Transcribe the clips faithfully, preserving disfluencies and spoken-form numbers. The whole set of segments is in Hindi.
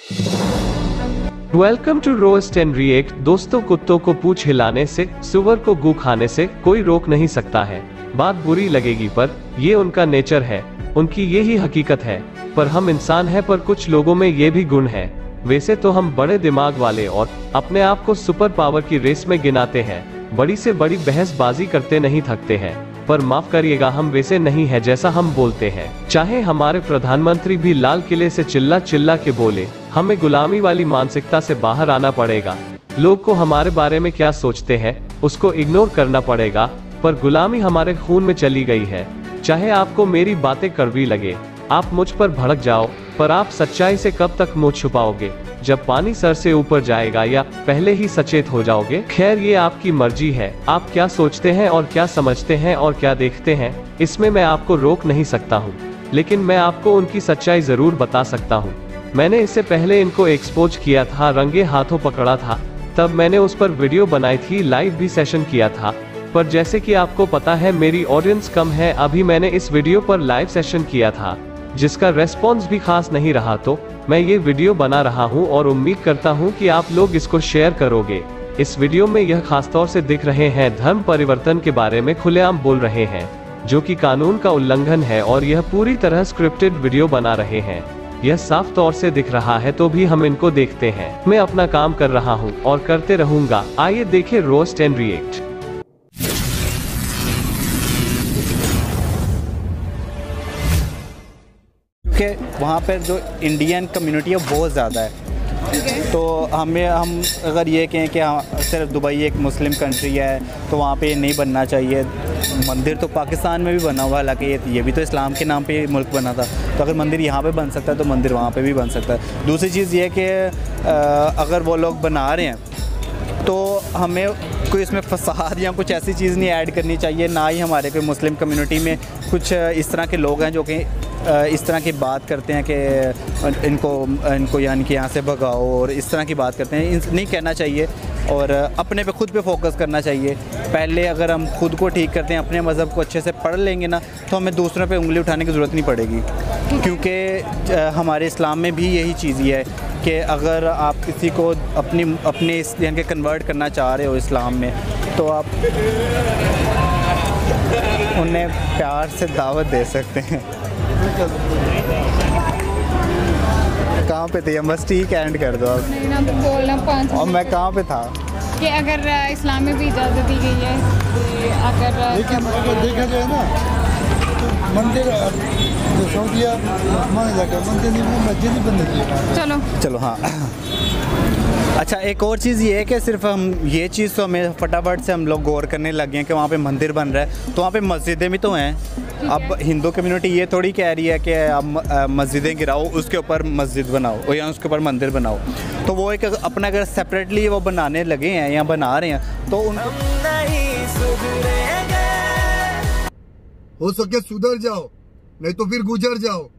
Welcome to roast and react. दोस्तों, कुत्तों को पूंछ हिलाने से, सुअर को गू खाने से कोई रोक नहीं सकता है। बात बुरी लगेगी पर ये उनका नेचर है, उनकी यही हकीकत है। पर हम इंसान हैं, पर कुछ लोगों में ये भी गुण है। वैसे तो हम बड़े दिमाग वाले और अपने आप को सुपर पावर की रेस में गिनाते हैं, बड़ी से बड़ी बहसबाजी करते नहीं थकते हैं। पर माफ करिएगा, हम वैसे नहीं है जैसा हम बोलते हैं। चाहे हमारे प्रधानमंत्री भी लाल किले से चिल्ला चिल्ला के बोले, हमें गुलामी वाली मानसिकता से बाहर आना पड़ेगा। लोग को हमारे बारे में क्या सोचते हैं उसको इग्नोर करना पड़ेगा, पर गुलामी हमारे खून में चली गई है। चाहे आपको मेरी बातें कड़वी लगे, आप मुझ पर भड़क जाओ, पर आप सच्चाई से कब तक मुंह छुपाओगे? जब पानी सर से ऊपर जाएगा या पहले ही सचेत हो जाओगे? खैर, ये आपकी मर्जी है, आप क्या सोचते हैं और क्या समझते हैं और क्या देखते हैं, इसमें मैं आपको रोक नहीं सकता हूँ। लेकिन मैं आपको उनकी सच्चाई जरूर बता सकता हूँ। मैंने इससे पहले इनको एक्सपोज किया था, रंगे हाथों पकड़ा था, तब मैंने उस पर वीडियो बनाई थी, लाइव भी सेशन किया था। पर जैसे कि आपको पता है मेरी ऑडियंस कम है, अभी मैंने इस वीडियो पर लाइव सेशन किया था जिसका रेस्पॉन्स भी खास नहीं रहा, तो मैं ये वीडियो बना रहा हूँ और उम्मीद करता हूँ कि आप लोग इसको शेयर करोगे। इस वीडियो में यह खासतौर से दिख रहे हैं धर्म परिवर्तन के बारे में खुलेआम बोल रहे हैं, जो कि कानून का उल्लंघन है, और यह पूरी तरह स्क्रिप्टेड वीडियो बना रहे हैं। यह साफ तौर से दिख रहा है, तो भी हम इनको देखते हैं। मैं अपना काम कर रहा हूँ और करते रहूंगा। आइए देखें रोस्ट एंड रिएक्ट। कि वहाँ पर जो इंडियन कम्युनिटी है बहुत ज़्यादा है, तो हमें हम अगर ये कहें कि हाँ सिर्फ दुबई एक मुस्लिम कंट्री है तो वहाँ पे नहीं बनना चाहिए। मंदिर तो पाकिस्तान में भी बना हुआ, हालांकि ये, ये भी तो इस्लाम के नाम पे मुल्क बना था, तो अगर मंदिर यहाँ पे बन सकता है तो मंदिर वहाँ पे भी बन सकता है। दूसरी चीज़ ये कि अगर वो लोग बना रहे हैं तो हमें कोई इसमें फसाद या कुछ ऐसी चीज़ नहीं ऐड करनी चाहिए, ना ही हमारे कोई मुस्लिम कम्युनिटी में कुछ इस तरह के लोग हैं जो कि इस तरह की बात करते हैं कि इनको इनको यानी कि यहाँ से भगाओ और इस तरह की बात करते हैं। नहीं कहना चाहिए और अपने पे खुद पे फोकस करना चाहिए। पहले अगर हम खुद को ठीक करते हैं, अपने मज़हब को अच्छे से पढ़ लेंगे ना, तो हमें दूसरों पे उंगली उठाने की ज़रूरत नहीं पड़ेगी। क्योंकि हमारे इस्लाम में भी यही चीज़ ही है कि अगर आप किसी को अपनी अपने यानी कि कन्वर्ट करना चाह रहे हो इस्लाम में, तो आप उन्हें प्यार से दावत दे सकते हैं। कहाँ पे थे? हम बस ठीक एंड कर दो आप। नहीं ना, बोलना पाँच। और मैं कहाँ पे था कि अगर इस्लाम में भी इजाज़त दी गई है, अगर लेकिन अगर देखा जाए ना तो मंदिर जो सऊदीया माना जाकर मंदिर नहीं, मस्जिद ही बंद की। चलो चलो हाँ। अच्छा, एक और चीज़ ये है कि सिर्फ हम ये चीज़ तो हमें फटाफट से हम लोग गौर करने लग गए हैं कि वहाँ पे मंदिर बन रहा है, तो वहाँ पे मस्जिदें भी तो हैं। अब हिंदू कम्युनिटी ये थोड़ी कह रही है कि आप मस्जिदें गिराओ, उसके ऊपर मस्जिद बनाओ या उसके ऊपर मंदिर बनाओ। तो वो एक अपना अगर सेपरेटली वो बनाने लगे हैं या बना रहे हैं तो उनको हो सके सुधर जाओ, नहीं तो फिर गुजर जाओ।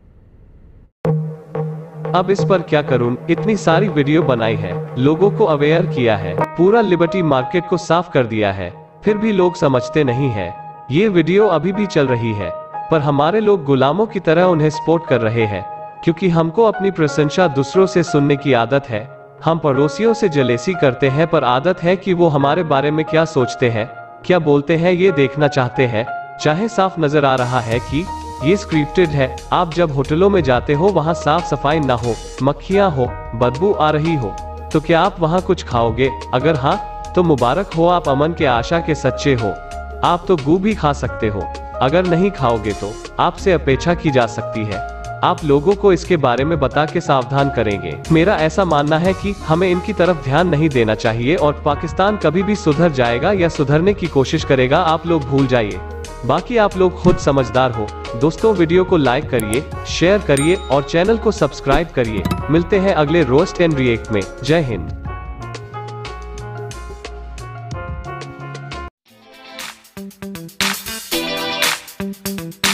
अब इस पर क्या करूं? इतनी सारी वीडियो बनाई है, लोगों को अवेयर किया है, पूरा लिबर्टी मार्केट को साफ कर दिया है, फिर भी लोग समझते नहीं है। ये वीडियो अभी भी चल रही है, पर हमारे लोग गुलामों की तरह उन्हें सपोर्ट कर रहे हैं, क्योंकि हमको अपनी प्रशंसा दूसरों से सुनने की आदत है। हम पड़ोसियों से जलेसी करते हैं, पर आदत है कि वो हमारे बारे में क्या सोचते हैं, क्या बोलते हैं, ये देखना चाहते हैं। चाहे साफ नजर आ रहा है कि ये स्क्रिप्टेड है। आप जब होटलों में जाते हो, वहाँ साफ सफाई ना हो, मक्खियाँ हो, बदबू आ रही हो, तो क्या आप वहाँ कुछ खाओगे? अगर हाँ, तो मुबारक हो, आप अमन के आशा के सच्चे हो। आप तो गू भी खा सकते हो। अगर नहीं खाओगे तो आपसे अपेक्षा की जा सकती है। आप लोगों को इसके बारे में बता के सावधान करेंगे। मेरा ऐसा मानना है कि हमें इनकी तरफ ध्यान नहीं देना चाहिए, और पाकिस्तान कभी भी सुधर जाएगा या सुधरने की कोशिश करेगा, आप लोग भूल जाइए। बाकी आप लोग खुद समझदार हो। दोस्तों, वीडियो को लाइक करिए, शेयर करिए और चैनल को सब्सक्राइब करिए। मिलते हैं अगले रोस्ट एंड रिएक्ट में। जय हिंद। Thank you.